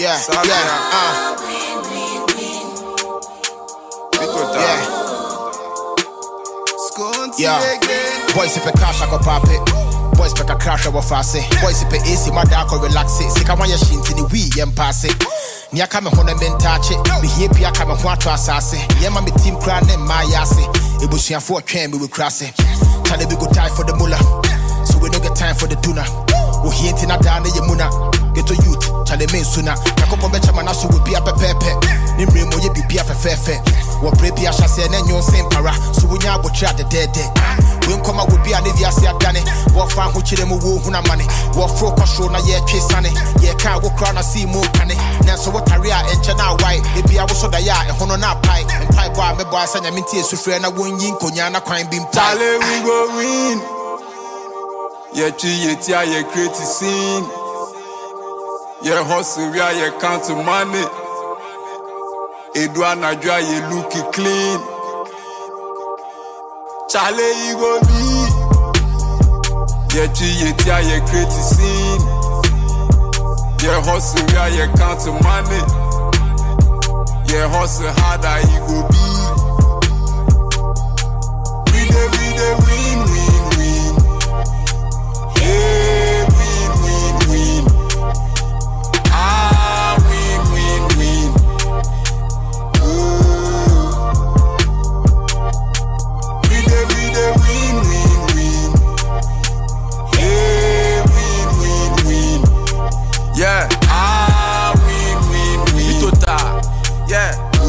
Yeah. Boys if a cash I go pop it. Boys pick a crash over fast. Boys if a AC my dark or relax it. Sick I want your shin to the wee and pass it. Nia come home and touch it. Me here pia come home to assassin. Yeah, my team crying in my assy. It was here for a train we will cross it. Tell we go time for the mullah. So we don't get time for the tuna. We here in a down in Muna. Get to youth, Charlie Main sooner. Kakopo Bechamana so will be a pepe. Nimremo ye be a fefe. What break be a chasse and your same para. So we now will chat the dead. We come out with be an India see a Danny. What fan who chill who huna money. What frock or show na ye chase sunny. Ye can't walk around and see more canny. Now so what area and chana white. It be a was so da ya and hono na pie. And pie bar me boys and yaminti sufre na won yin konyana crime beam. Charlie we go win. Ye tia ye create scene. Ye hustle where ye count money. Edwana dry ye look clean. Charlie you go be. Ye tia ye create scene. Ye hustle where ye count money. Ye hustle harder you go be. We dey win. Hey, win. Ah, win. Ooh. We dey win. Hey, win. Yeah. Ah, win. Mitota. Yeah.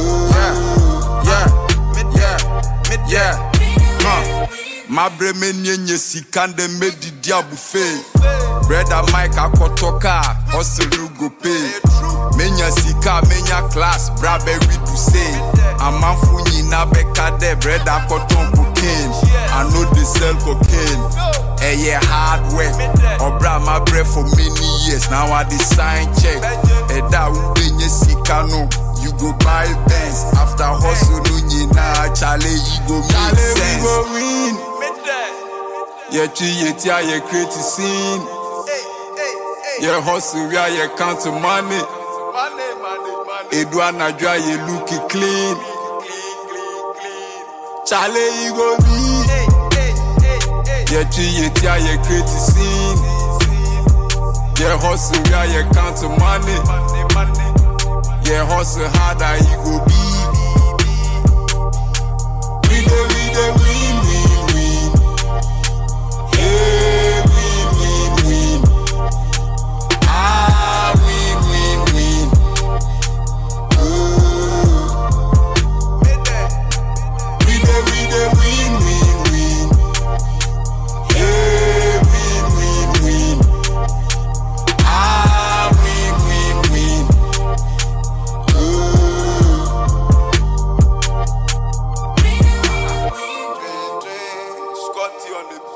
Yeah. My bremen yenye sikande medi dia buffet. Brother Mike akotoka, hustle go pay. Menya sika, menya class, brabe we do say. Amanfu nyina beka de, brother koton cocaine. I know they sell cocaine. Yeah, hard work. Obra my bread for many years. Now I design check. Eda ubenye sika no. You go buy Benz. After hustle no nyina, Charlie you go make sense. We go win. Ye tia ye create scene. Ye hustle where ye count money. Edwana dry ye look clean. Charlie you go be. Ye tia ye create scene. Ye hustle where ye count money. Ye hustle harder you go be. We dey win. Hey, win. Ah, win. Ooh. We dey win. Hey, win. Ah, win. Ooh. Scotty on the